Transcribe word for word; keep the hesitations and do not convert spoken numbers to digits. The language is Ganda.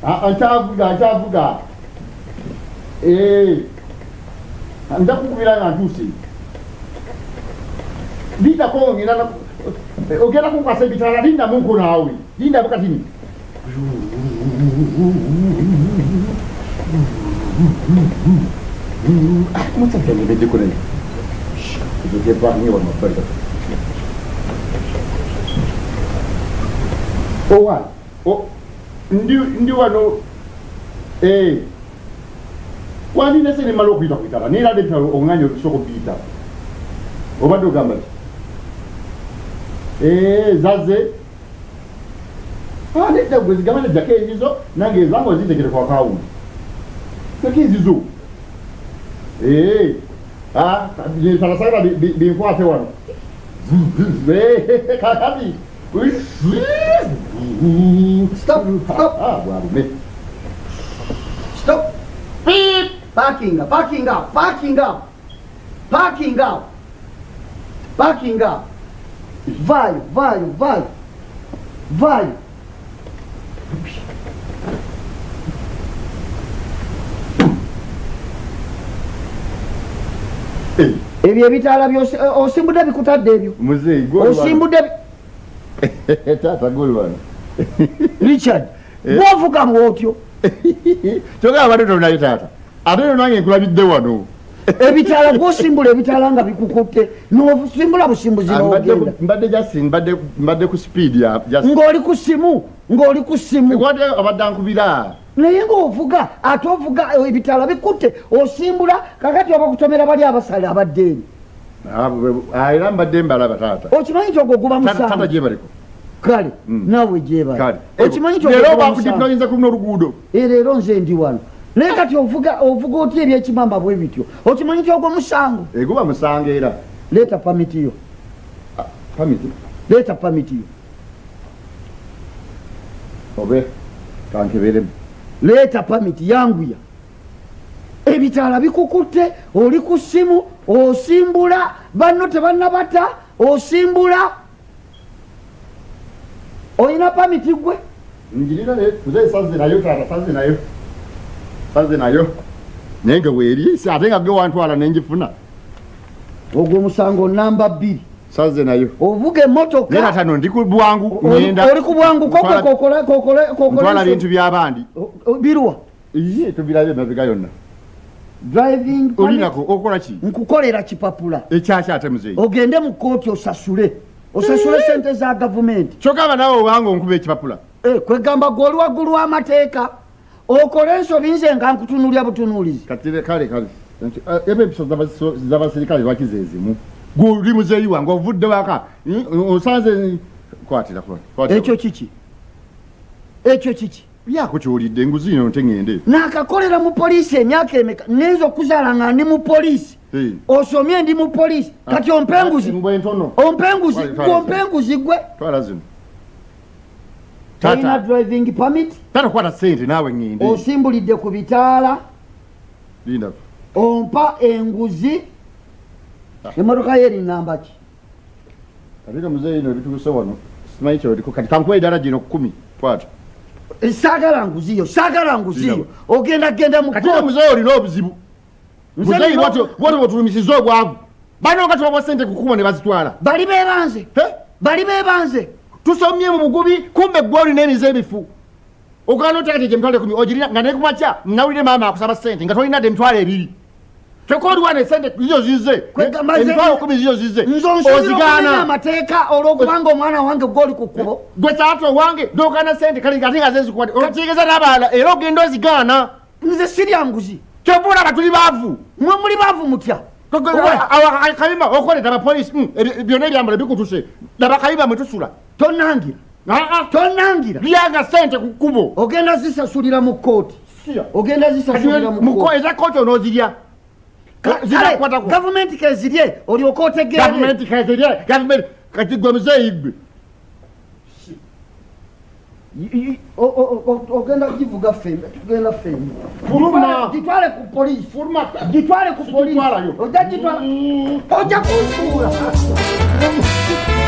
Antavuga, antavuga. Eh. Anda kukubira nga ntusi. Bita ko ngina na ogera ku kwase bitala linda mungu nawe. Linda bukatini. Ah, comment ça fait me déconner? Je vais pas venir on m'appelle. Oh wa. Oh ndi ndi wano eh kwani nese ni malo kuita kuitala ni la deta onganyo soko bita obado gamba eh zaze ah deta gwezi gamba jake hizo nange zango zitekele kwa kawu jake hizo eh ah ni sana sana bi kwa te wano eh kakabi Stop! Stop! Ah, well, me. Stop! Beep! Backing up! Backing up! Backing up! Backing up! Backing up! Vai! Vai! Vai! Vai! Ebyo ebitaala byose osimbudde bikutadde ebyo. Muzeyi gwe osimbudde tata gwe bano. Richard, bwovuga mwotyo. Kyogera bado naye tata. Ate nange nkulabidde wano. Ebitaala gwosimbula ebitaala nga bikukutte n'osimbula busimbuzi n'ogenda. Mbadde just mbadde mbadde ku speed ya just. Ng'oli ku simu, ng'oli ku simu. Kwate abadde ankubira. Naye ng'ovuga ate ovuga ebitaala bikutte osimbula kakati abakutomera bali abasale abadde eri. Era mbadde mbalaba tata. Okimanyi nti ogwo guba musango. Tata gyebaliko. Kale naawe gyebala. Okimanyi nti leero bakudiployinza ku n'oluguudo. Leero nze ndi wano. Naye kati ovuga ovuga otya ebyekimamba bwe bityo. Okimanyi nti ogwo musango. Eguba musango era. Leeta pamiti yo. Pamiti? Leeta pamiti yo. Obe kankeberemu. Leeta pamiti yanguya. Ebitaala bikukutte oli ku simu osimbula banno tebannabata osimbula oyina pamiti gwe njirira le tuze saze nayo tata saze nayo saze nayo nenge weri si atenga gwe wantwala nenjifuna ogwo musango namba bbiri saze nayo ovuge motoka nera tano ndi ku bwangu ngenda oli ku bwangu koko kokole kokole kokole ntwala bintu byabandi birwa iye tubirabe mabega yonna driving olinako okola ki nkukolera kipapula ekyakya ate muzeyi ogende mu kooti osasule osasule sente za gavumenti kyokaba nawe obanga onkuba ekipapula eh kwegamba gwoli waggulu w'amateeka okole ensobi nze nga nkutunulya butunuulizi kati kale kale ebe episodes z'abasirikale lwaki zezimu guli muzeyi wange ovudde waka osanze kwatira kwatira ekyo kiki ekyo kiki byako kyolidde nguzi ino ntengende nakakolera mu poliisi emyaka emeka nenzo okuzaala nga ndi mu poliisi osomye ndi mu poliisi kati ompenguzi ompenguzi ompenguzi gwe twala zino tata driving permit tata kwata sente nawe ngende osimbulidde ku bitaala linda ompa enguzi emotoka yeri namba ki kabika muzeyi ino bituse wano simanyi kyoliko kati kankuwa edala gino kumi twata sagala nguziyo sagala nguziyo ogenda genda mu kati muzeyi olina obuzibu muzeyi watu watu watulumisizo ogwavu bano kati wabwa sente kukuma ne bazitwala bali bebanze bali bebanze tusomye mu bugubi kumbe gwoli n'emize ebifu ogana otekati gye mtwale kumi ogirina nga ne kumacha nawulire mama akusaba sente nga tolina de mtwale ebiri tekoli wane sente zizo zize emitwalo kumi zizo zize ozigana amateeka olwokubanga omwana wange gwoli ku kkubo gwe tato wange n'ogana sente kali ate nga zezikukwate olakigeza n'abalala era ogenda ozigana nze sirya nguzi kyovula nga tuli baavu mwe muli baavu mutya kayima okoleta abapoliisi byonna ebyambalo bikutuse nabakayima mwe tusula tonangira tonangira lyanga sente ku kkubo ogenda zisasulira mu kooti ogenda zisasulira mu kooti eza kooti onoozirya gavumenti kezirye olyoka otegeere gavumenti kezirye gavumenti kati gwe muzeeyi gwe ogenda givuga fembe tugenda fembe fuluma gitwale ku poliisi fuluma gitwale ku poliisi ojja gitwala ojja kunsuula